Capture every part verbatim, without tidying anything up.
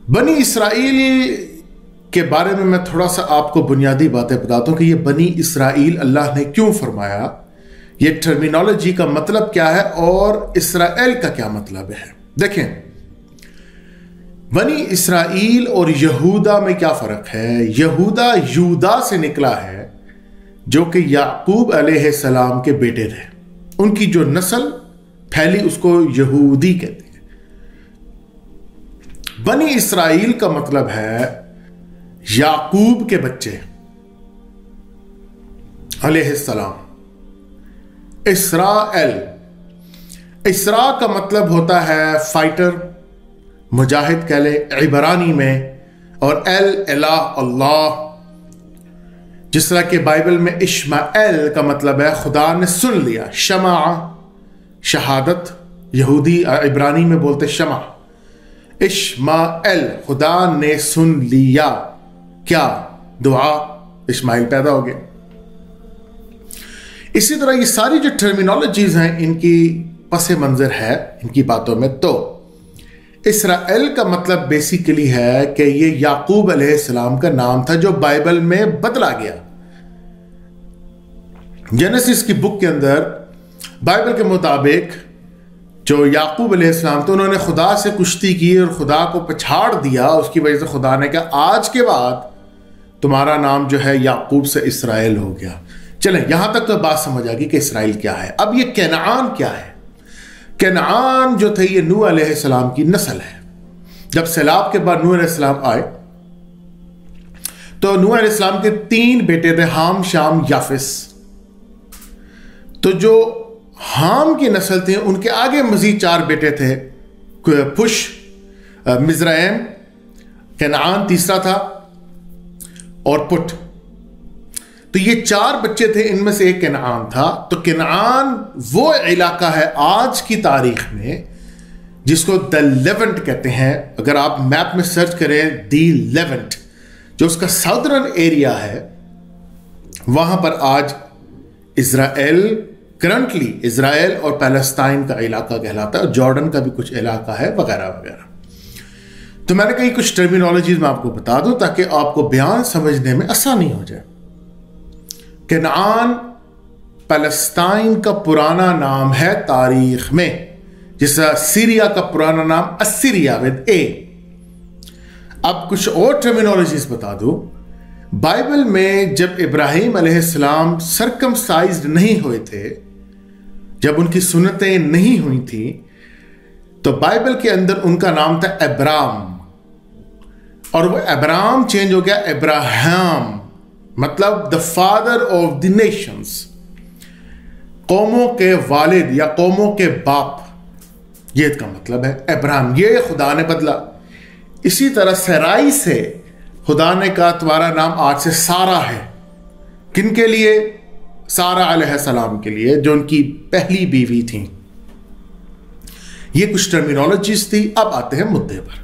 बनी इसराइल के बारे में मैं थोड़ा सा आपको बुनियादी बातें बताता हूं कि ये बनी इसराइल अल्लाह ने क्यों फरमाया, ये टर्मिनोलॉजी का मतलब क्या है और इसराइल का क्या मतलब है। देखें, बनी इसराइल और यहूदा में क्या फर्क है। यहूदा यूदा से निकला है जो कि याकूब अलैहिस्सलाम के बेटे थे, उनकी जो नस्ल फैली उसको यहूदी कहते हैं। बनी इसराइल का मतलब है याकूब के बच्चे अलैहिस्सलाम। इसराएल, इसरा का मतलब होता है फाइटर, मुजाहिद कह ले इबरानी में, और एल इला अल्लाह। जिस तरह के बाइबल में इश्माएल का मतलब है खुदा ने सुन लिया, शमा शहादत, यहूदी इब्रानी में बोलते शमा। इश्माएल खुदा ने सुन लिया, क्या दुआ, इस्माइल पैदा हो गया। इसी तरह ये सारी जो टर्मिनोलॉजीज हैं इनकी पसे मंजर है इनकी बातों में। तो इसराइल का मतलब बेसिकली है कि ये याकूब अलैहिस्सलाम का नाम था जो बाइबल में बदला गया। जेनेसिस की बुक के अंदर बाइबल के मुताबिक जो याकूब अलैहिस्सलाम थे उन्होंने खुदा से कुश्ती की और खुदा को पछाड़ दिया। उसकी वजह से खुदा ने कहा आज के बाद तुम्हारा नाम जो है याकूब से इसराइल हो गया। चलें, यहां तक तो बात समझ आ गई कि इसराइल क्या है। अब ये कैनान क्या है। कैनान जो थे ये नूह अलैहिस्सलाम की नस्ल है। जब सैलाब के बाद नूह अलैहिस्सलाम आए तो नूह अलैहिस्सलाम के तीन बेटे थे, हाम, शाम, याफिस। तो जो हाम की नस्ल थे उनके आगे मजीद चार बेटे थे, पुश, मिज़राइम, कैनान तीसरा था, और पुट। तो ये चार बच्चे थे, इनमें से एक कैनान था। तो कैनान वो इलाका है आज की तारीख में जिसको द लेवेंट कहते हैं। अगर आप मैप में सर्च करें दी लेवेंट, जो उसका साउदर्न एरिया है, वहां पर आज इजराइल, करंटली इजराइल और पैलेस्टाइन का इलाका कहलाता है, और जॉर्डन का भी कुछ इलाका है, वगैरह वगैरह। तो मैंने कही कुछ टर्मिनोलॉजीज मैं आपको बता दूं ताकि आपको बयान समझने में आसानी हो जाए। कैनान पैलेस्टाइन का पुराना नाम है तारीख में, जिसका सीरिया का पुराना नाम असीरिया विद ए। अब कुछ और टर्मिनोलॉजीज बता दूं। बाइबल में जब इब्राहिम अलैहिस्सलाम सरकमसाइज्ड नहीं हुए थे, जब उनकी सुन्नतें नहीं हुई थी, तो बाइबल के अंदर उनका नाम था अब्राम, और वो अब्राम चेंज हो गया इब्राहिम, मतलब the father of the nations, कौमों के वालिद या कौमों के बाप, ये इसका मतलब है अब्राहम। ये खुदा ने बदला। इसी तरह सराई से खुदा ने कहा तुम्हारा नाम आज से सारा है। किन के लिए? सारा अलैहिस्सलाम के लिए, जो उनकी पहली बीवी थी। ये कुछ टर्मिनोलॉजीज थी। अब आते हैं मुद्दे पर।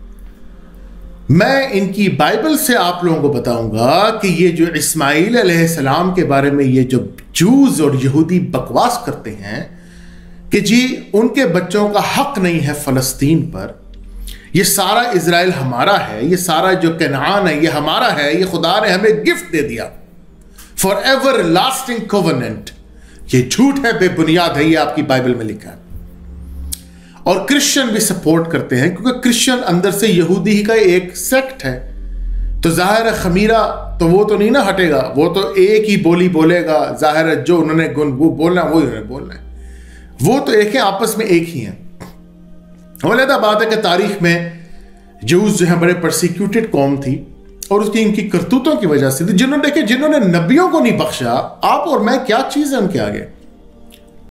मैं इनकी बाइबल से आप लोगों को बताऊंगा कि ये जो इस्माइल अलैहिस्सलाम के बारे में ये जो जूज और यहूदी बकवास करते हैं कि जी उनके बच्चों का हक नहीं है फलस्तीन पर, ये सारा इजराइल हमारा है, ये सारा जो कैनान है ये हमारा है, ये खुदा ने हमें गिफ्ट दे दिया, फॉर एवर लास्टिंग कोवेनेंट, ये झूठ है, बेबुनियाद है, ये आपकी बाइबल में लिखा है। और क्रिश्चियन भी सपोर्ट करते हैं क्योंकि क्रिश्चियन अंदर से यहूदी ही का एक सेक्ट है। तो जाहिर है खमीरा तो वो तो नहीं ना हटेगा, वो तो एक ही बोली बोलेगा। जाहिर है जो उन्होंने गुण वो बोलना वो उन्होंने बोलना है, वो तो एक है, आपस में एक ही है। अलग बात है कि तारीख में जूस जो है बड़े परसिक्यूटेड कौम थी, और उसकी इनकी करतूतों की वजह से थी, जिन्होंने देखे जिन्होंने नबियों को नहीं बख्शा। आप और मैं क्या चीज है उनके आगे।